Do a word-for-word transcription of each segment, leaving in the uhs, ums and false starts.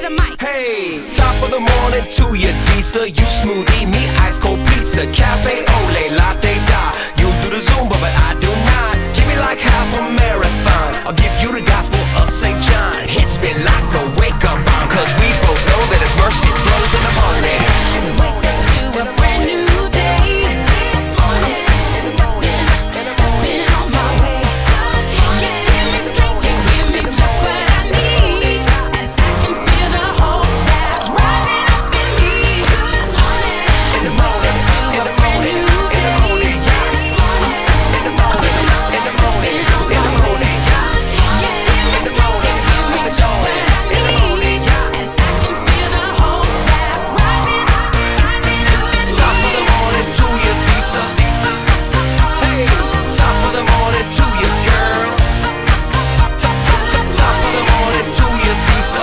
the mic. Hey, top of the morning to you, Disa. You smoothie, me ice cold pizza, cafe ole, latte da. You do the Zumba, but I do not. Give me like half a marathon. I'll give you the gospel of Saint John. Hits me like a wake up bomb, cause we both know that His mercy flows in the morning. Wake up to a brand new day. This morning, I'm stepping, stepping on my way. You give me strength, you give me just what I need, and I can feel the hope that's rising up in me. Good morning, In the morning, in the morning, in the morning, yeah. In the morning, in the morning, in the morning, yeah. you give me strength, you give me just what I need, and I can feel the hope that's rising up, rising up in me. Top of the morning to you, Lisa. Hey, top of the morning to you, girl. Top, top, top, top of the morning to you, Lisa.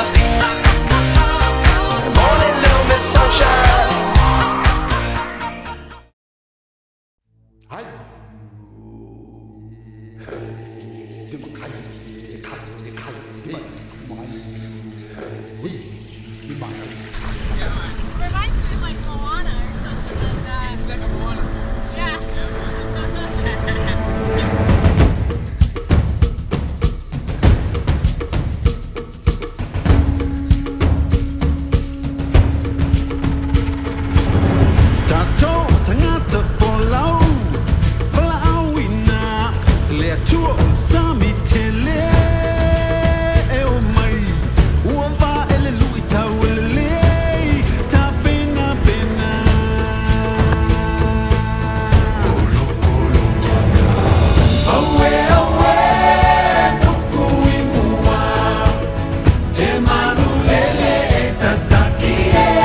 Morning, little Miss Sunshine. Reminds me of like Moana or something like that. Like a Moana. Yeah. Tato tangata folau Palawina Le tua sami tele E o mai Uava ele luita ulele Ta pena pena Olo olo Awe awe Nuku imua Te manu lele e tataki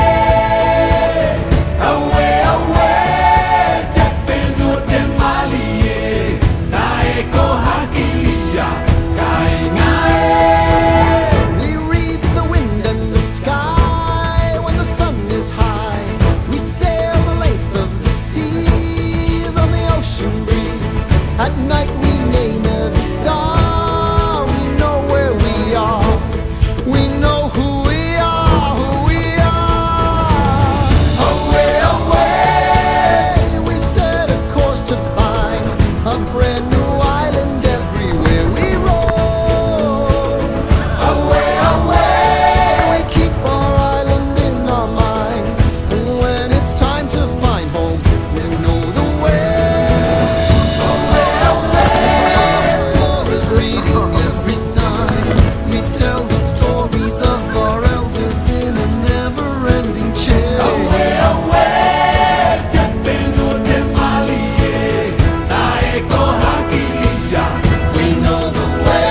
Awe awe te penu te malie na eko hakilia kaingae. We read the wind and the sky when the sun is high. We sail the length of the seas on the ocean breeze. At night we name every star. We know where we are. We know who we are, who we are. Away, away, we set a course to find a brand new island everywhere we roll. Away, away, we keep our island in our mind. And when it's time to find home, we know the way. Away, away, we are explorers reading every sign. We tell the stories of our elders in a never-ending chain. Away, away, te penu te malie na eko hakilia. We know the way.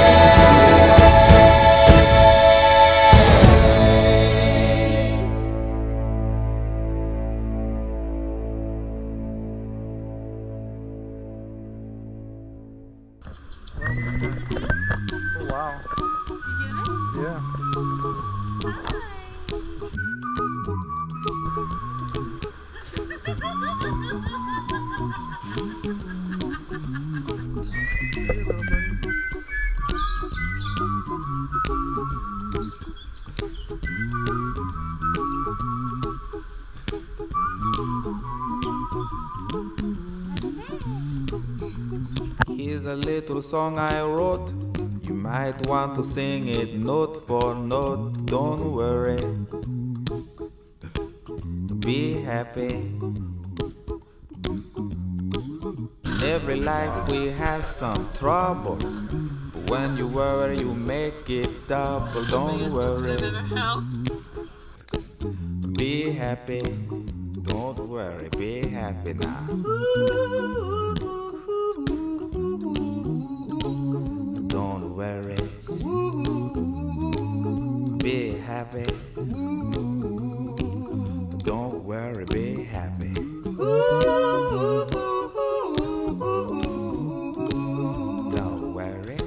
Wow. Yeah. Here's a little song I wrote. You might want to sing it note for note. Don't worry. Be happy. In every life we have some trouble. But when you worry, you make it double. Don't worry. Be happy. Don't worry. Be happy now. Don't worry. Be happy. Don't worry, be happy. Don't worry.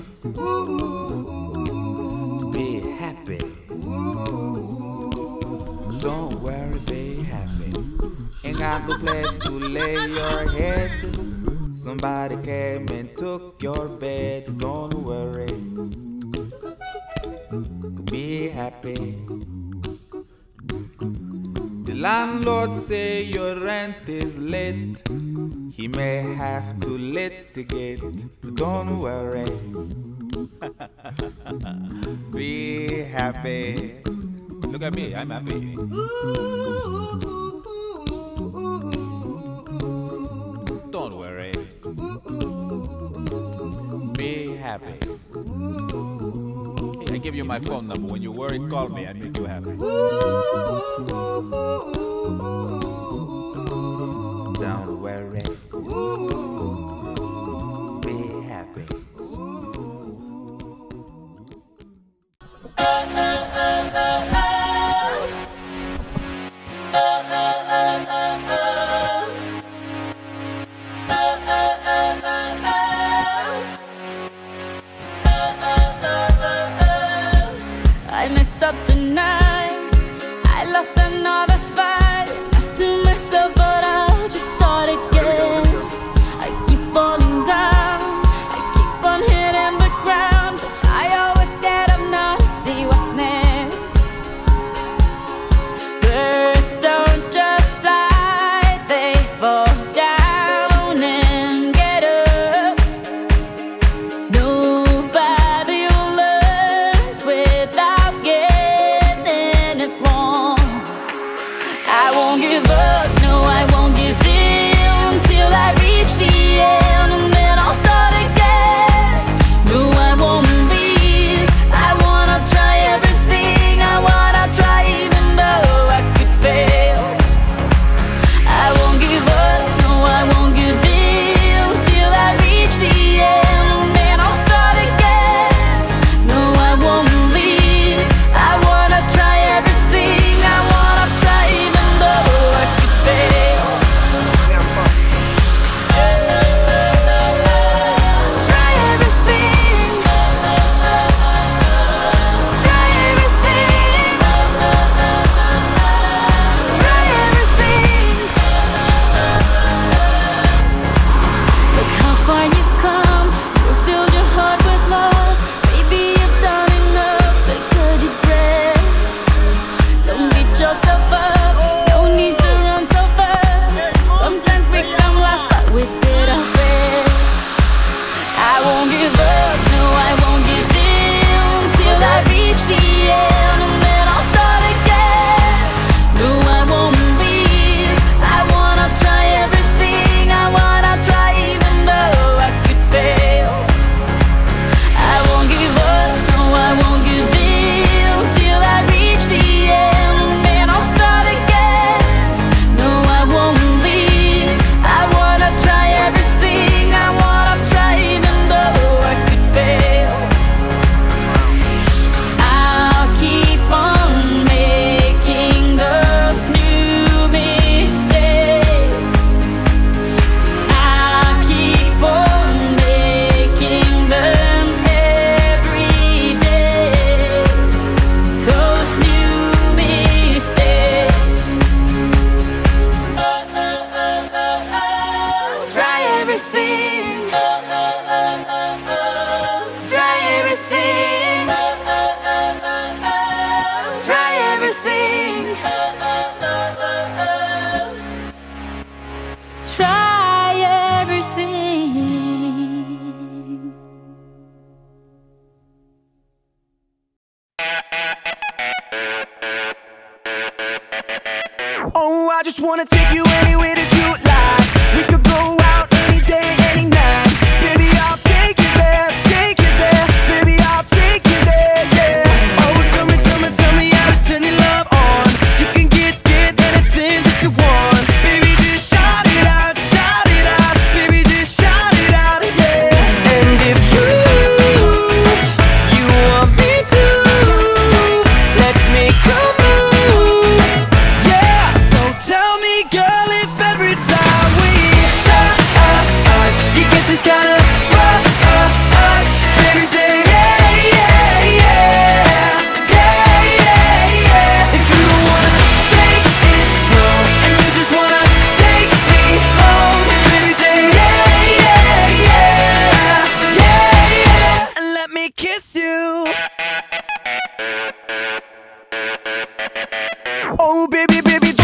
Be happy. Don't worry, be happy. Ain't got no place to lay your head. Somebody came and took your bed. Don't worry. Be happy. landlord say your rent is late, he may have to litigate. Don't worry, be happy. Look at me, I'm happy. Don't worry, be happy. Hey, I give you my phone number. When you worry, call me. I make you happy. Don't worry, be happy. I messed up tonight. I lost another fight. I still mess up, but I'll just start again. I keep falling down. I keep on hitting the ground, but I always get up now to see what's next. Birds don't just fly, they fall down and get up. Nobody learns without getting it wrong. I won't give up, no, I won't give in till I reach the end, and then I'll start again. No, I won't leave. I wanna try everything. I wanna try even though I could fail. I won't give up, no, I won't give in till I reach the end, and then I'll start again. No, I won't leave. I wanna try everything. I wanna try even though I could fail. Try everything. Try everything. Try everything. Look how far you've come. You filled your heart with love. Maybe you've done enough. Take a deep breath. Don't beat yourself up. No need to run so fast. Sometimes we come last, but we did our best. I won't give up, no, I won't give in till I reach the end, and then I'll start again. No, I won't leave. I wanna try everything. I wanna try even though I could fail. I won't give up, no, I won't give in till I reach the end, and then I'll start again. No, I won't leave. I wanna try everything. I wanna try even though I could fail. I'll keep on making those new mistakes. I'll keep on making them every day. Those new mistakes. Try everything. Try everything. Try everything. Try everything. Oh, I just wanna take you anywhere that you like. We could go out any day, any night. Baby, I'll take you there, take you there. Baby, I'll take you there, yeah. Oh, tell me, tell me, tell me how to turn your love on. You can get, get anything that you want. Baby, just shout it out, shout it out. Baby, just shout it out, yeah. And if you, you want me to, let's make a move, yeah. So tell me, girl, if every time we touch, you get this kind of rush. Baby, say yeah, yeah, yeah, yeah, yeah, yeah. If you don't wanna take it slow and you just wanna take me home, baby, say yeah, yeah, yeah, yeah, yeah. And let me kiss you. Oh, baby, baby,